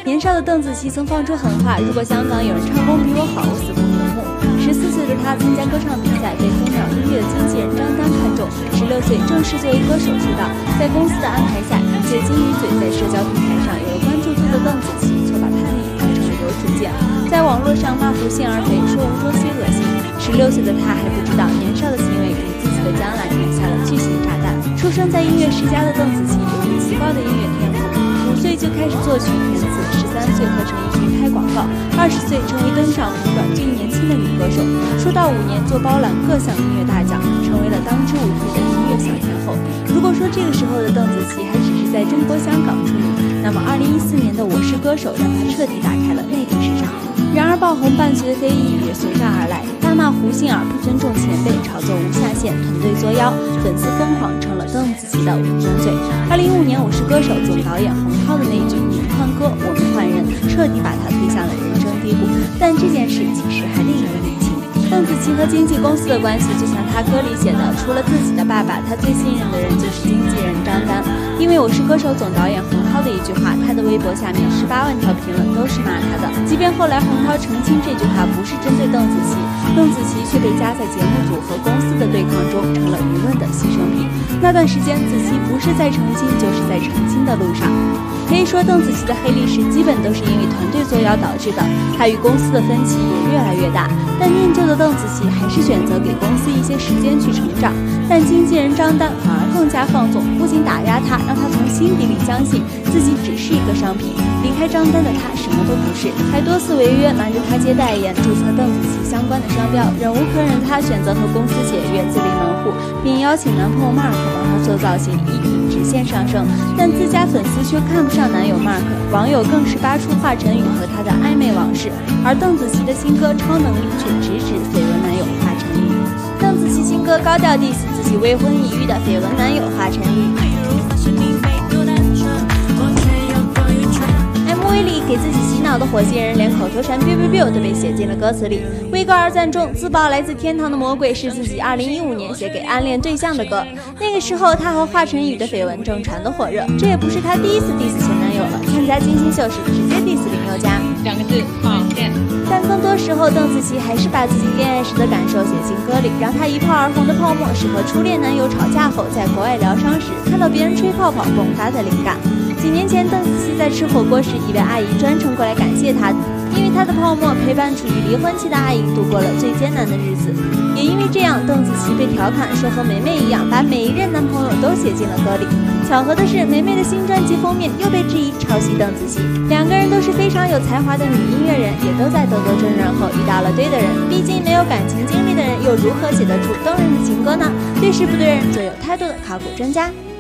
年少的邓紫棋曾放出狠话：如果香港有人唱功比我好，我死不瞑目。14岁的她参加歌唱比赛，被飞鸟音乐的经纪人张丹看中。16岁正式作为歌手出道，在公司的安排下，一介金鱼嘴在社交平台上有了关注度的邓紫棋，就把她的影评成为流水线，在网络上骂胡杏儿肥，说吴卓羲恶心。16岁的她还不知道，年少的行为给自己的将来埋下了巨型炸弹。出生在音乐世家的邓紫棋有着极高的音乐天赋，5岁就开始作曲填词，13岁和陈奕迅拍广告，20岁成为登上红馆最年轻的女歌手，出道5年就包揽各项音乐大奖，成为了当之无愧的音乐小天后。如果说这个时候的邓紫棋还只是在中国香港出名，那么2014年的《我是歌手》让她彻底打开了内地市场。然而爆红伴随的非议也随之而来，大骂胡杏儿不尊重前辈，炒作无下限，团队作妖，粉丝疯狂成了邓紫棋的五宗罪。2015年《我是歌手》总导演洪涛的那句“你们换歌，我们换人”，彻底把她推向了人生低谷。但这件事其实还另有隐情。邓紫棋和经纪公司的关系就像她歌里写的，除了自己的爸爸，她最信任的人就是经纪人张丹。因为《我是歌手》总导演洪涛的一句话，她的微博下面18万条评论都是骂她的。即便后来洪涛澄清这句话不是针对邓紫棋，邓紫棋却被夹在节目组和公司的对抗中，成了舆论的牺牲品。那段时间，紫棋不是在澄清，就是在澄清的路上。可以说，邓紫棋的黑历史基本都是因为团队作妖导致的，她与公司的分歧也越来越大。但念旧的邓紫棋还是选择给公司一些时间去成长，但经纪人张丹反而更加放纵，不仅打压她，让她从心底里相信自己只是一个商品。离开张丹的她什么都不是，还多次违约瞒着她接代言，注册邓紫棋相关的商标。忍无可忍的她选择和公司解约，自立门户，并邀请男朋友 Mark 帮她做造型，一体直线上升。但自家粉丝却看不上男友 Mark， 网友更是扒出华晨宇和他的暧昧往事，而邓紫棋的新歌《超能力》却直指绯闻男友华晨宇。邓紫棋新歌高调 diss 自己未婚已育的绯闻男友华晨宇。MV 里给自己洗脑的火星人，连口头禅 biu biu biu 都被写进了歌词里。为歌而赞中，自曝来自天堂的魔鬼是自己2015年写给暗恋对象的歌。那个时候，他和华晨宇的绯闻正传得火热，这也不是他第一次 diss 前男友了。参加金星秀时，直接 diss 林宥嘉，2个字，好恋。但更多时候，邓紫棋还是把自己恋爱时的感受写进歌里。让她一炮而红的泡沫，是和初恋男友吵架后，在国外疗伤时看到别人吹泡泡迸发的灵感。几年前，邓紫棋在吃火锅时，一位阿姨专程过来感谢她，因为她的泡沫陪伴处于离婚期的阿姨度过了最艰难的日子。也因为这样，邓紫棋被调侃说和梅梅一样，把每一任男朋友都写进了歌里。巧合的是，梅梅的新专辑封面又被质疑抄袭邓紫棋。两个人都是非常有才华的女音乐人，也都在兜兜转转后遇到了对的人。毕竟没有感情经历的人，又如何写得出动人的情歌呢？对事不对人，做有态度的考古专家。